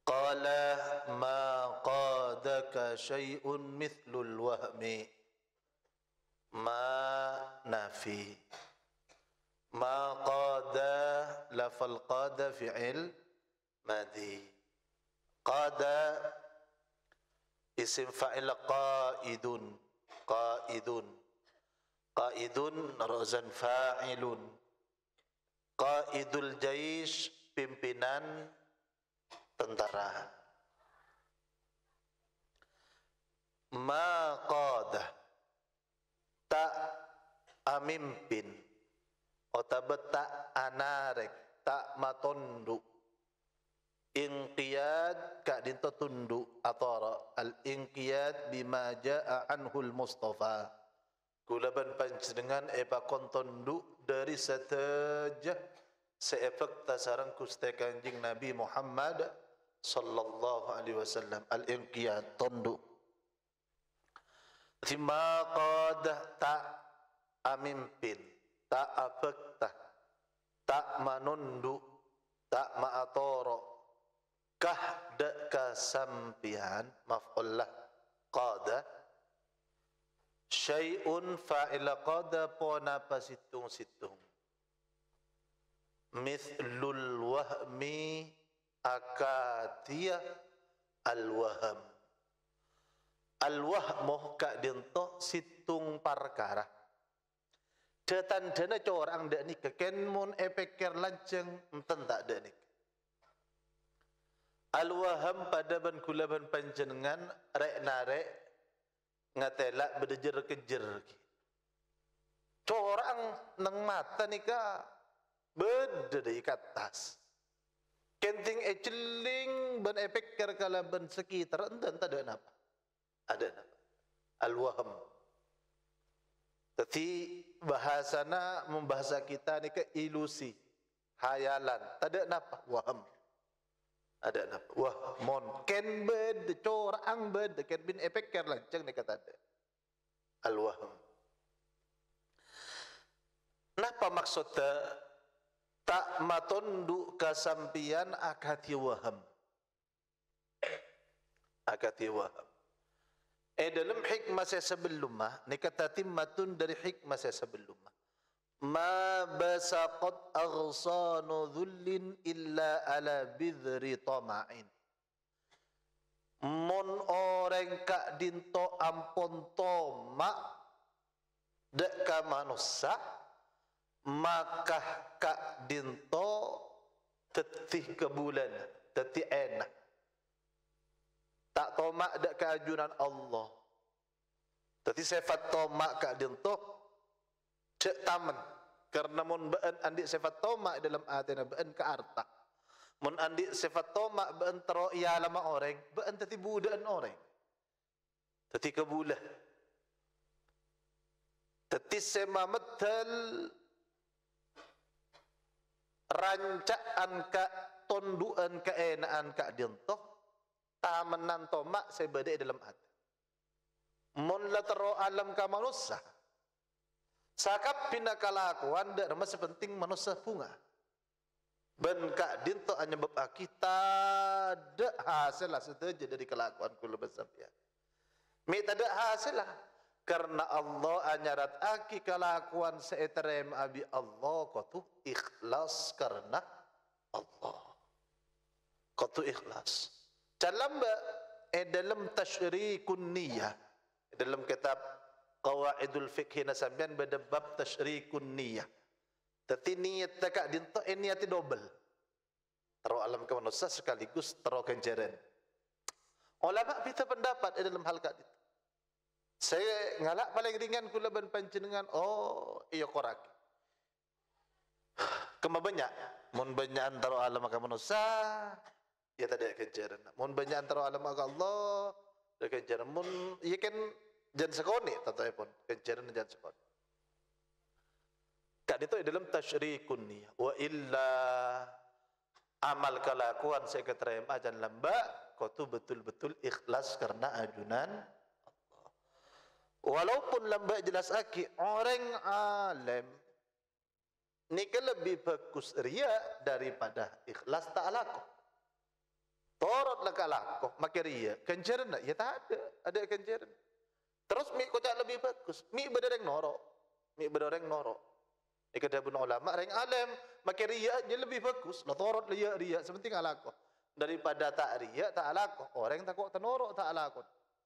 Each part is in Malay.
Qala ma qadaka syai'un mithlul wahmi. Ma nafi. Ma qada lafal qada fi'il madhi. Qada isim fa'il qaidun. Qaidun. Qaidun razan fa'ilun. Qaidul jaish pimpinan tentara. Ma qada tak amimpin atau tak anarek tak matonduk inqiyad ka dinto tunduk atau al inqiyad bima jaa anhul mustafa kulaban panjenengan epa kontonduk dari sateja seefek tasarang kuste kanjing Nabi Muhammad sallallahu alaihi wasallam. Al inqiyad tunduk. Thima qad tak amimpin, tak afekta, tak manunduk, tak maatoro, kah de kasampian maf'ul lah qada syai'un fa'ila qada pona pasitung-situng mithlul wahmi akatia al-waham. Al-wahmuh ka dinto situng parkara detandana corang dak nik ken mun epeker lanceng enten tak dak nik. Al-waham pada ban kulaban panjenengan rek narek ngatelak bedejer-kejer ki. Corang nang mata nika bede di atas. Kenting celing ban epeker kala ban sekitar enten tak ada napa. Ada napa. Al-waham. Tapi bahasana membahasa kita ni ke ilusi, hayalan. Tak ada napa waham. Ada napa wahmon. Ken bed corang bed ken bin epeker lanceng ni kata ada. Al-waham. Napa maksudnya tak matonduk kasampian akati waham. Akati waham. Dalam hikmah saya sebelum ni kata timmatun dari hikmah saya sebelum ma basaqat aghsanu dhullin illa ala bidhri tama'in. Mon orang kak dinto ampon tomak dek ka manusia maka kak dinto tetih ke bulan tetih enak tak tomak dak keajunan Allah. Tadi sifat tomak ka dinto cek taman karena mun beun andik sifat tomak dalam atena beun ka arta. Mun andik sifat tomak beun tero iya lama orang beun tati budaan orang. Tati kebulah. Tati sema metal rancaan ka tonduan keenaan ka dinto tamenan tomak saya bedai dalam hati. Mun la tero alam ka manusia. Sakap pina kalakuan dak mas penting manusia punga. Ben ka dinto anyebab kita dak hasil lah setuju dari kelakuan kula besampian. Mi tak ada hasil lah. Karena Allah anyarat aki kelakuan seeterem abi Allah kotu ikhlas karena Allah. Kotu ikhlas. Dalam tasyrikun niyah dalam kitab Qawaidul Fiqh nasambian pada bab tasyrikun niyah. Tati niat tak dinto niat double. Taro alam ke manusia sekaligus taro kenjaran. Ulama kita pendapat dalam hal kat itu. Saya ngalak paling ringan kula ban panjenengan iya koraki. Kema banyak mun banyak antara alam ke manusia ya tak ada kejaran. Mun banyak antara alam agak Allah, ada kejaran. Mun ya kan jangan sekoni, tetapi pun kejaran jangan sekoni. Kan itu dalam tasyrikun niyah. Wa illa amal kelakuan saya keterima jangan lamba, kau tu betul-betul ikhlas karena ajunan Allah. Walaupun lamba jelas aki orang alim ni lebih bagus riya daripada ikhlas tak laku. Torot lah kalakoh, makin ria. Kenceran tak? Ya tak ada kenceran. Terus mi kocak lebih bagus. Mi berdereng norok. Mi berdereng norok. Ini kata pun ulama, reng alim, makin ria dia lebih bagus. Lah torot ria. Sepenting kalakoh. Daripada tak ria, tak kalakoh. Orang takut tenorok, tak kalakoh.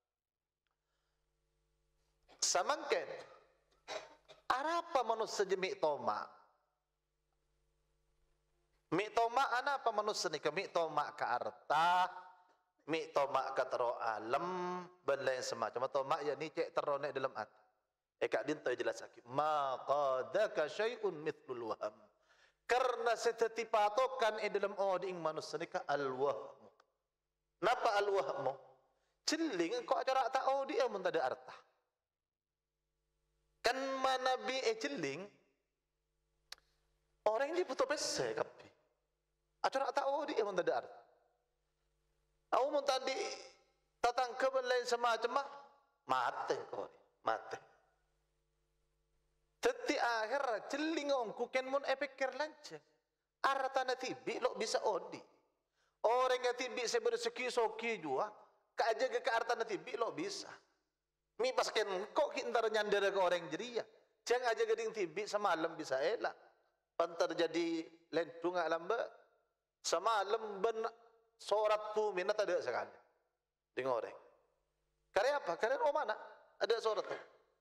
Samangken. Apa manusia jemik tomak? Mik tomak apa manusia ni? Mik tomak ke harta, mik tomak ke tero alam, dan lain semacam. Tomak ya ni cek teronek dalam hati. Kak dinto jelas lagi. Ma qadaka syai'un mithlul waham. Karena seteti patokan dalam oding manusia ni ke al-wahmu. Napa al-wahmu? Celing kau acara tak odi amun tak ada harta. Kan manabi celing orang ini putus pese kapi. Acara tak odi amun tak ada harta. Au mun tadi tatang keban lain semacam mate kau mate. Teti akhir celing ongku ken mun epikir lancang. Harta natibi lo bisa odi. Orang yang tibi seberseki soki juga, kajaga ke harta natibi lo bisa. Mi pasken kok kintar nyandera ke orang jeria. Jangan aja geding tibi semalam bisa elak. Pantar jadi lentung alam be. Semalam ben sorat tu minat ada sekali. Dengan orang. Karena apa? Karena oh mana? Ada sorat tu.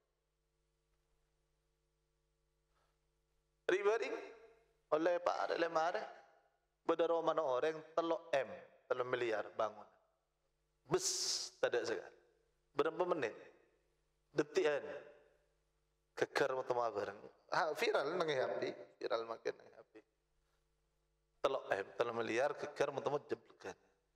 Ribaring oleh Pak ada lemare. Bedaro mana orang telok miliar bangun. Bes tak ada sekali. Berapa menit? Detian keker atau bareng viral nang happy viral makin nang happy telok miliar keker mau jeblekan.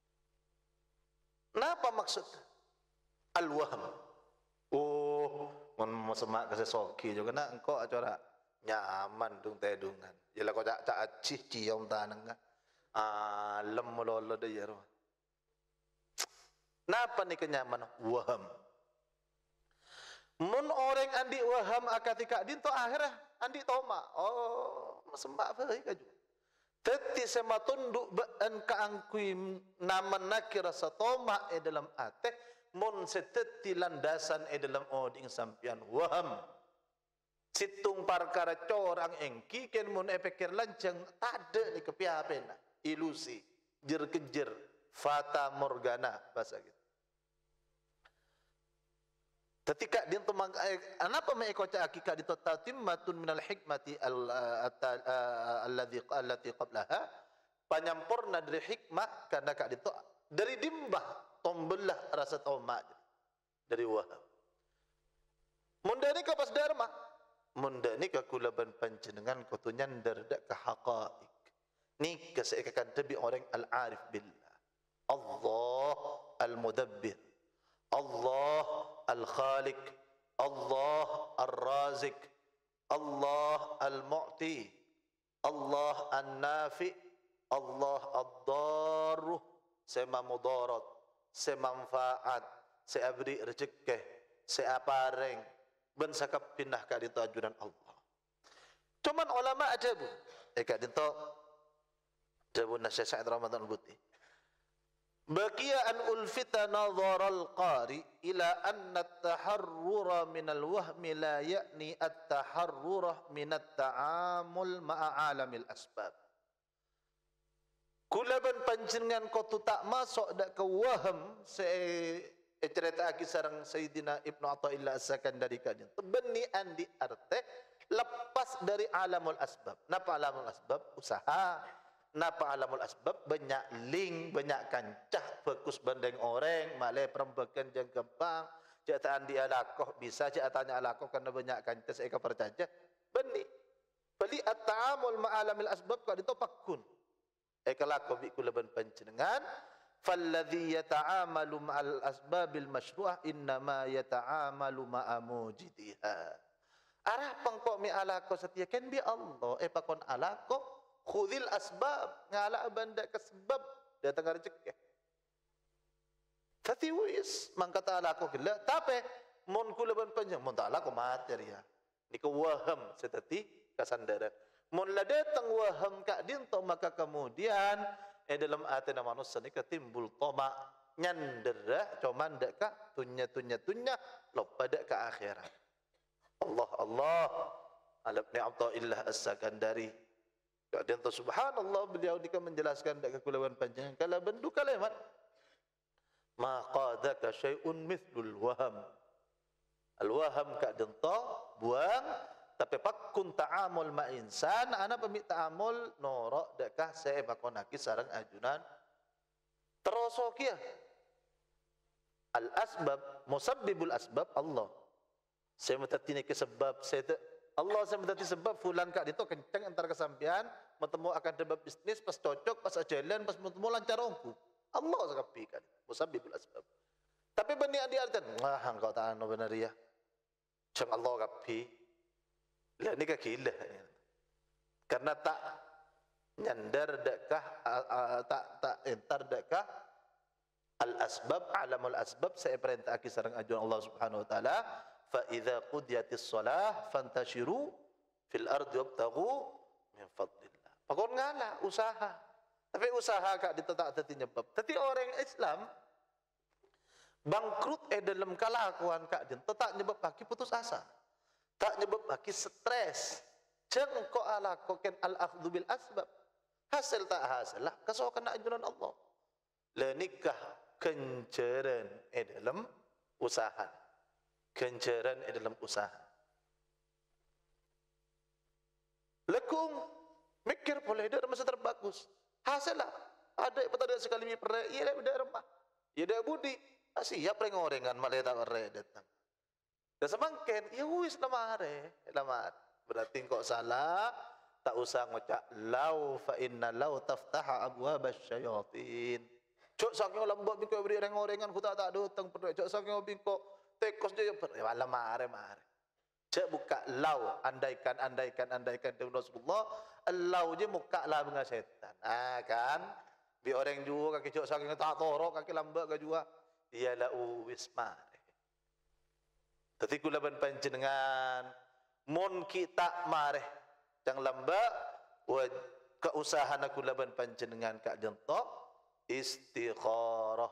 Napa maksud al-wahm? Oh mon semak ke soki juga nak engkau acara nyaman dung tedungan jelah kau cak acih cium tanang lem lolo de yaro. Napa ni kenyamanan waham? Mun orang andi waham akatika dinto akhirah andi toma. Oh, sembah fahih kaju. Teti sema tunduk baan kaangkui naman nakira sa toma dalam ate mun seteti landasan dalam oding sampian waham. Situng perkara corang engki ken mun epikir lancang tade ni kepiapena ilusi jer-kejer fata morgana bahasa gitu. Ketika dia temang kenapa mengikut hakikat itu tatimmatun minal hikmati allati qablaha panyampurna dari hikmah karena kak itu dari dimbah tombelah rasa tomat dari wahab mundani ka pas dharma mundani ka kulaban panjenengan kutu nyandar dak ka haqaiq ni kaseikakan tabi orang al-arif billah Allah al-mudabbir Allah al-khaliq, Allah al-razik, Allah al-mu'ti, Allah al-nafi, Allah al-darruh, sema mudarat, semanfaat, seabri rezeki, seapareng, ben sakap pindah ka dito ajudan Allah. Cuman ulama ajabu, ka dito ajabu na Syekh Sa'id Ramadan Al-Buti. Baqiya an ulfita nazar al-qari ila anna at-taharrura min al-wahmi la ya'ni at-taharrura min at-ta'amul ma'a alamil asbab. Kulaban panjenengan kau tu tak masuk dak ke waham cerita kisah Sayyidina Ibnu Athaillah As-Sakandari kadin. Beni andi arte lepas dari alamul asbab. Napa alamul asbab? Usaha. Napa alamul asbab? Banyak link, banyak kancah, fokus bandeng orang, malai perembakan jang kembang, jataan dia lakoh bisa, jatanya lakoh karena banyak kancah saya percaya. Beni. Beli at-ta'amul ma'alamil asbab kalau itu pakun. Kalakoh bi kulaban panjenengan, falladhi yata'amalu ma'al asbabil masyru'ah innama yata'amalu ma'a mujidiha. Arah pangkok mi alakoh setia kan bi Allah, pakon alakoh khudil asbab ngala banda ke sebab datang rezeki. Tapi wis mangkata alakoh gila tapi mon kulaban panjang mon tak alakoh materi ya. Ni ke waham seteti kasandaran. Mun la datang waham kak dinto maka kemudian dalam hati manusia ni ketimbul toma nyandera cuman dak ka tunya lupa dak ka akhirat. Allah Al-Ibn Athaillah As-Sakandari dan subhanallah beliau ni kan menjelaskan dak kekulawan panjang kala bendu kalimat ma qadaka syai'un mithlul waham. Al-waham ka dento buang tapi pakun ta'amul ma insan ana pemik ta'amul norok dekah saya makonaki sarang ajunan teroso kia al asbab musabbibul asbab Allah saya metati ni ke sebab saya Allah saya metati sebab fulan kak dito kencang antara kesampian bertemu akan sebab bisnis pas cocok pas jalan pas bertemu lancar ongku Allah sakapikan musabbibul asbab tapi bani adi artan wah engkau tak anu benar ya cang Allah kapi lah ni kakila karena tak nyandar dekah tak entar dekah al asbab alamul asbab saya perintah aki sareng ajuan Allah Subhanahu wa taala fa idza qudiyatis shalah fantashiru fil ardi wabtaghu min fadlillah pakon ngala usaha tapi usaha kak ditetak tadi nyebab tapi orang Islam bangkrut dalam kelakuan kak din tetap nyebab aki putus asa tak nyebab aki stres jeng ko ala koken al akhdhu bil asbab hasil tak hasil lah kasokan ajunan Allah le nikah kenceran dalam usaha kenceran dalam usaha lekung mikir boleh dia masa terbagus hasil lah ada petanda sekali mi pere iya dah remah iya dah budi siap rengorengan malah tak pere datang dan semangken ya wis lamare berarti kok salah tak usah ngocak lau fa inna lau taftaha abwabasy syayatin cok saking lembut bingko beri rengorengan ku tak datang pedok cok saking bingko tekos je wala mare cek buka lau andaikan dengan Rasulullah lau je muka lah dengan setan kan bi orang juga kaki cok saking tak torok kaki lambak ke juga dia la wis mare tadi kulaban panjenengan mon kita mareh jang lambak wa keusahaan kulaban panjenengan kak jentok istikharah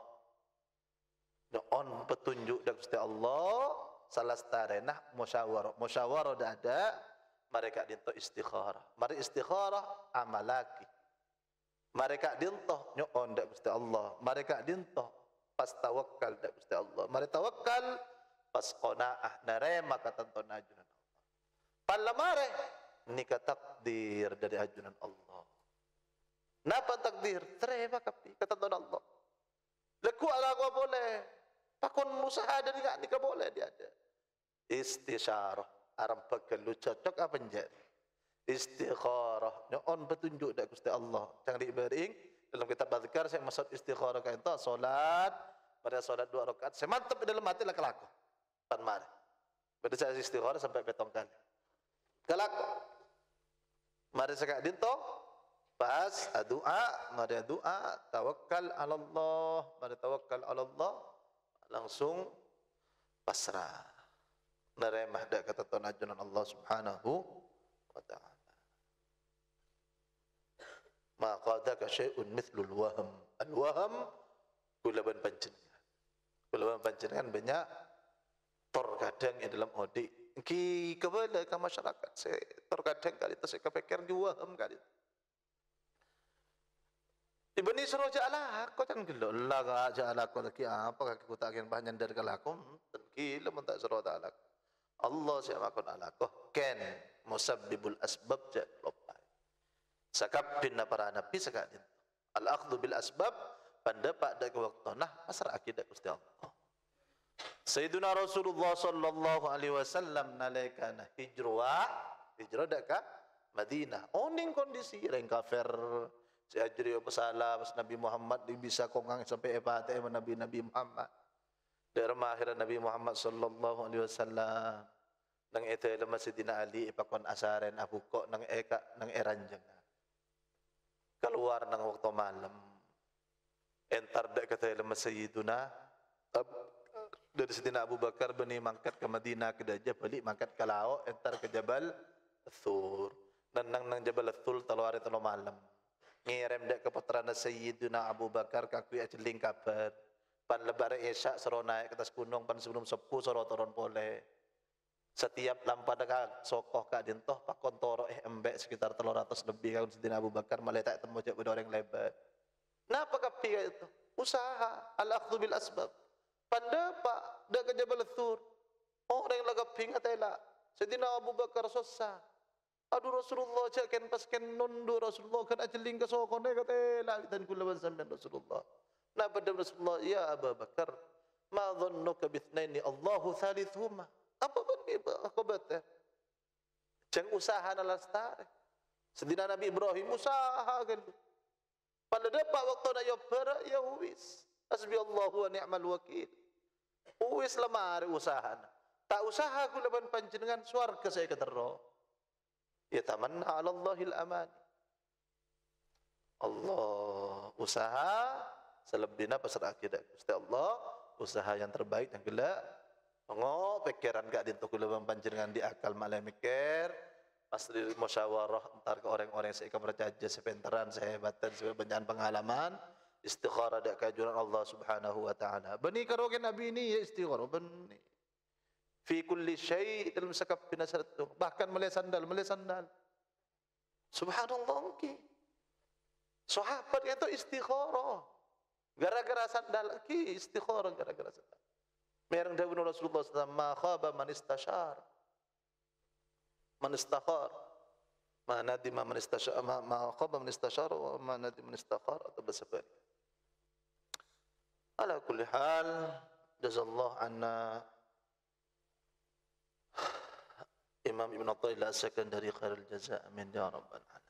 on petunjuk dari Gusti Allah salah starenah musyawarah dah ada mereka dinto istikharah mari istikharah amalaki mereka dinto nyon dak Gusti Allah mereka dinto pas tawakkal dak Gusti Allah mari tawakkal pas qanaah narema katanton ajunan Allah palamare nikah takdir dari ajunan Allah napa takdir terima kapi katanton Allah leku ala gua boleh pakon usaha dari nikah boleh dia ada istisyarah aram pegelu cocok apa menjadi istikharah nyon petunjuk dak Gusti Allah jangan dibering dalam kitab azkar saya maksud istikharah ka ento salat pada salat 2 rakaat saya mantap dalam hati lah kelaku pan mari pada saya istikharah sampai petong kali kelaku mari sekak dinto pas doa mari doa tawakkal ala Allah mari tawakkal ala Allah langsung pasrah neremah dak kata ajunan Allah Subhanahu wa taala ma qadaka syai'un mithlul waham al waham kulaban panjenengan banyak terkadang dalam odik ki kebala ke masyarakat saya terkadang kali itu saya kepikir juga kali ibni suruh jalan kau jangan gelo lah jalan kau lagi apa kaki ku tak akan banyak dari kalakum gila mentak suruh talak Allah saya makon alakoh ken musabbibul asbab jadlopai sakapin para nabi sakadin al akhdhu bil asbab pendapat dari waktu nah pasar akidah Gusti Allah Sayyiduna Rasulullah sallallahu alaihi wasallam nalikana hijrah dak Madinah oning kondisi reng kafir si ajri pesalah pas Nabi Muhammad bisa kongang sampai epate Nabi Muhammad dari akhirat Nabi Muhammad sallallahu alaihi wasallam nang ete lama Sidina Ali ipakon asaren Abu Kok nang eranjang keluar nang waktu malam entar dak kata lama Sayyiduna dari Sidina Abu Bakar bani mangkat ke Madinah ke Dajjal balik mangkat ke Lao entar ke Jabal Thur dan nang Jabal Thur telu hari telu malam ngirim dek ke putrana Sayyidina Abu Bakar kakui ajeling kabar pan lebar isya soro naik ke atas gunung pan sebelum sepuh soro turun pole setiap lampa dekat sokoh kak dintoh pakon toro embek sekitar 300 lebih kau Sayyidina Abu Bakar malah tak temu cak orang lebar napa kapi itu usaha al-akhdhu bil asbab pandapak dak ke Jabal Tsur orang yang lagap pingat elak Sayyidina Abu Bakar susah aduh Rasulullah cak ken pas ken nundu Rasulullah kan ajeling ke sokone kata elak dan kulawan sampean Rasulullah nah pada Rasulullah ya Abu Bakar ma dhannuka bithnaini Allahu thalithuhuma apa pun aku baca jangan usaha nalastare Sayyidina Nabi Ibrahim usaha kan pada dapat waktu na yobara ya wis hasbi Allahu wa ni'mal wakil wis lemari usaha tak usaha kulawan panjenengan swarga saya ketero ya tamanna 'ala Allahil aman Allah usaha selebihnya pasar akidah Gusti Allah usaha yang terbaik yang gelak pikiran gak dintuk kulawan panjenengan di akal malah mikir pasti musyawarah antar ke orang-orang yang seika berjajah sepintaran sehebatan sebanyak pengalaman istikharah dak kajuran Allah Subhanahu wa taala bani karogen nabi ini ya istikharah bani fi kulli syai' dalam sekap binasat bahkan melihat sandal subhanallah mungkin sahabat itu istikharah gara-gara sandal ki istikharah gara-gara sandal mereng dawuh Rasulullah sallallahu alaihi wasallam ma khaba man istashar man istakhar ma nadima man istashar ma khaba man istashar wa ma nadima man istakhar atau bersebut ala kulli hal jazallahu anna Imam Ibn Athaillah As-Sakandari khairul jaza' amin ya rabbal alamin